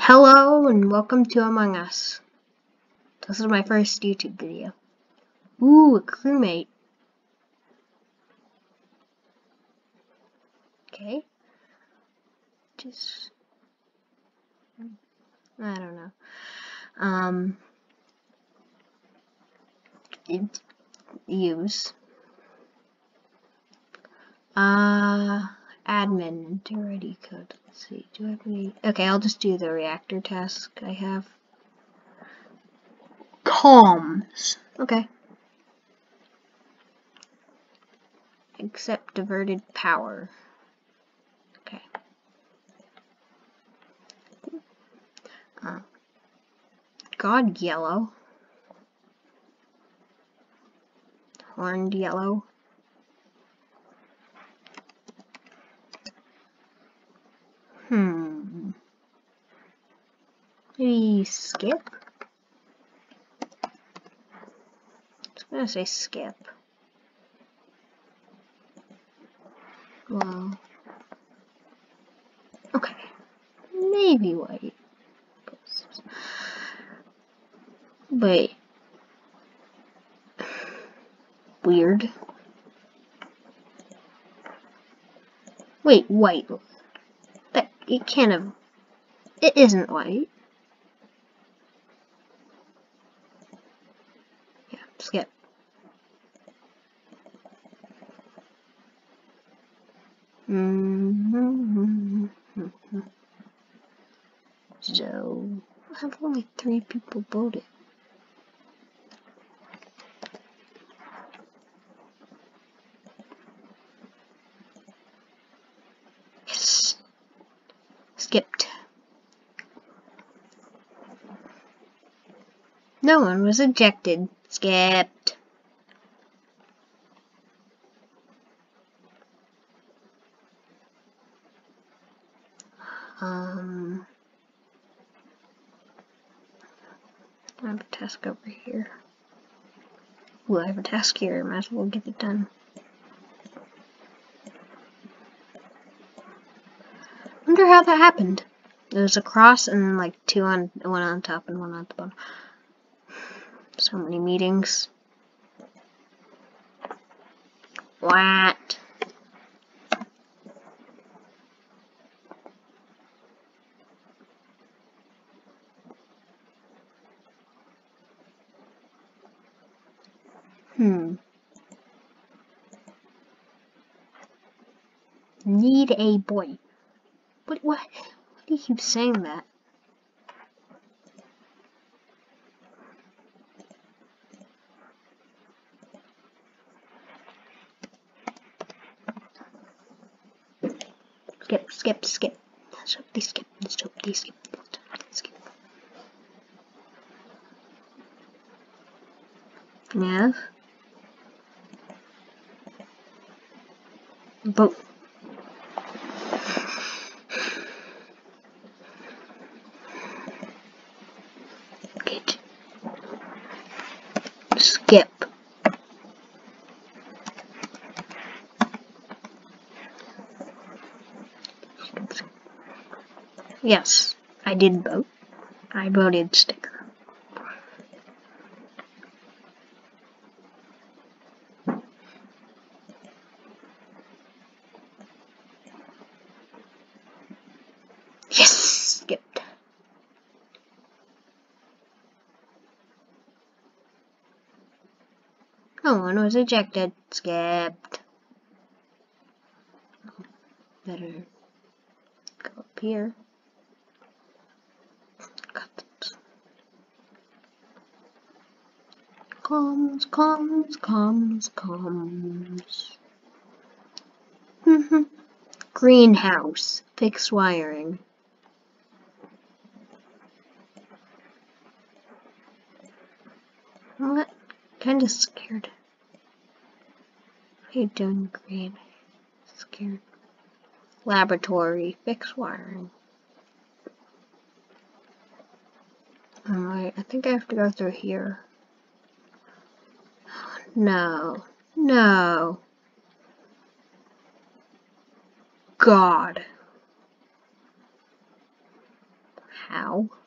Hello and welcome to Among Us. This is my first YouTube video. Ooh, a crewmate. Okay. I don't know. Use. Admin into ready code. Let's see, do I have any? Okay, I'll just do the reactor task I have. Comms. Okay. Accept diverted power. Okay. God yellow. Horned yellow. Maybe skip? I'm gonna say skip. Well, okay. Maybe white. But weird. Wait, white. That it can't have. It isn't white. Yeah, skip. So I have only 3 people voted. Yes. Skipped. No one was ejected. Skipped. I have a task over here. Ooh, I have a task here. Might as well get it done. Wonder how that happened. There was a cross and then like one on top and one on the bottom. So many meetings. What? Need a boy. What? Why do you keep saying that? Skip, skip, skip. Let's hope they skip. Let's hope they skip. Skip. Yeah. Vote. Good. Skip. Yes, I did vote. I voted sticker. Yes, skipped. No one was ejected. Skipped. Better go up here. Comms. Greenhouse. Fixed wiring. What? Kinda scared. What are you doing, green? Scared. Laboratory. Fixed wiring. Alright, I think I have to go through here. No. No. God. How?